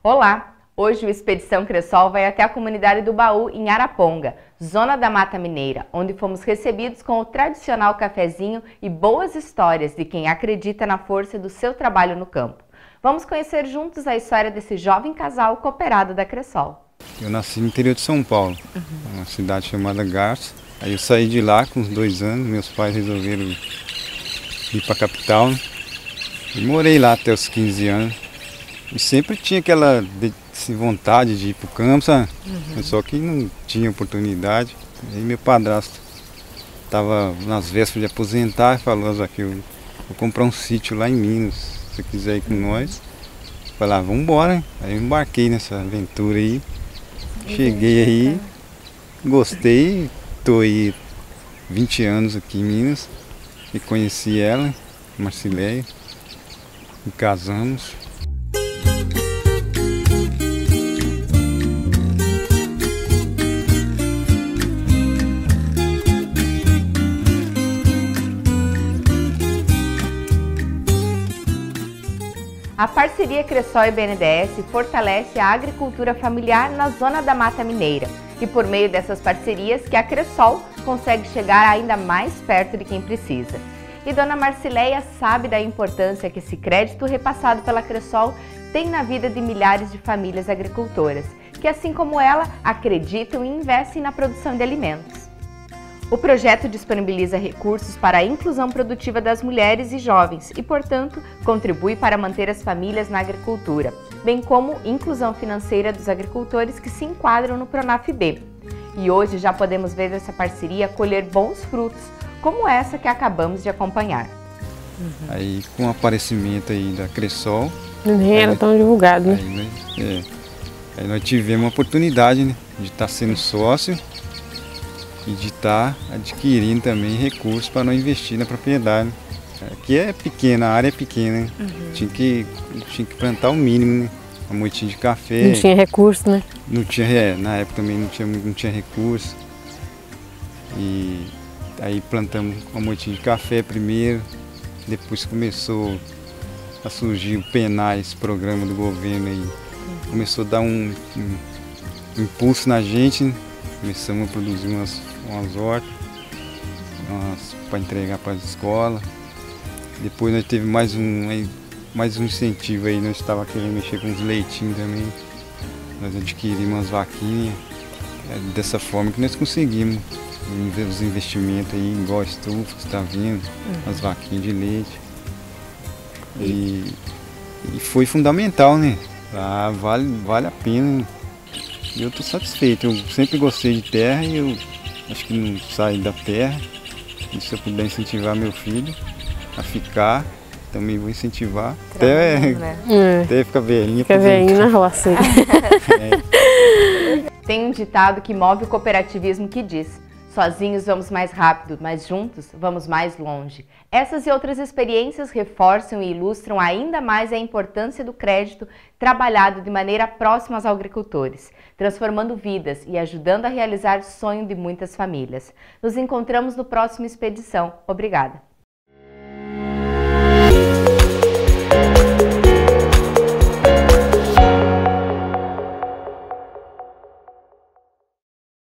Olá! Hoje o Expedição Cressol vai até a comunidade do Baú, em Araponga, zona da Mata Mineira, onde fomos recebidos com o tradicional cafezinho e boas histórias de quem acredita na força do seu trabalho no campo. Vamos conhecer juntos a história desse jovem casal cooperado da Cressol. Eu nasci no interior de São Paulo, uma cidade chamada Garça. Aí eu saí de lá com uns 2 anos, meus pais resolveram ir para a capital, né? E morei lá até os 15 anos. E sempre tinha aquela vontade de ir para o campo, sabe? Só que não tinha oportunidade. Aí meu padrasto estava nas vésperas de aposentar e falou: Zaqueu, eu vou comprar um sítio lá em Minas, se você quiser ir com nós. Falei: vamos embora. Aí eu embarquei nessa aventura aí. Cheguei aí, gostei, estou aí 20 anos aqui em Minas e conheci ela, Marcileia, e casamos. A parceria Cressol e BNDES fortalece a agricultura familiar na zona da Mata Mineira. E por meio dessas parcerias que a Cressol consegue chegar ainda mais perto de quem precisa. E Dona Marcileia sabe da importância que esse crédito repassado pela Cressol tem na vida de milhares de famílias agricultoras, que assim como ela, acreditam e investem na produção de alimentos. O projeto disponibiliza recursos para a inclusão produtiva das mulheres e jovens e, portanto, contribui para manter as famílias na agricultura, bem como inclusão financeira dos agricultores que se enquadram no Pronaf-B. E hoje já podemos ver essa parceria colher bons frutos, como essa que acabamos de acompanhar. Aí com o aparecimento aí da Cressol... Nem era tão divulgado, né? Aí nós tivemos a oportunidade, né, de estar sendo sócio e de estar adquirindo também recursos para não investir na propriedade. Aqui é pequena, a área é pequena, né? Tinha que plantar o mínimo, né? Uma moitinha de café. Não tinha recurso, né? Não tinha, na época também não tinha recurso. E aí plantamos uma moitinha de café primeiro, depois começou a surgir o PENAI, esse programa do governo aí. Começou a dar um impulso na gente, né? Começamos a produzir umas hortas para entregar para as escolas. Depois nós teve mais um incentivo aí, nós estávamos querendo mexer com os leitinhos também. Nós adquirimos umas vaquinhas. Dessa forma que nós conseguimos os investimentos aí, igual a estufa que está vindo, as vaquinhas de leite. E foi fundamental, né? Vale a pena. E eu estou satisfeito, eu sempre gostei de terra e eu acho que não saio da terra. E se eu puder incentivar meu filho a ficar, também vou incentivar. Até ficar velhinha. Fica velhinho na roça. Tem um ditado que move o cooperativismo que diz: sozinhos vamos mais rápido, mas juntos vamos mais longe. Essas e outras experiências reforçam e ilustram ainda mais a importância do crédito trabalhado de maneira próxima aos agricultores, transformando vidas e ajudando a realizar o sonho de muitas famílias. Nos encontramos no próximo Expedição. Obrigada!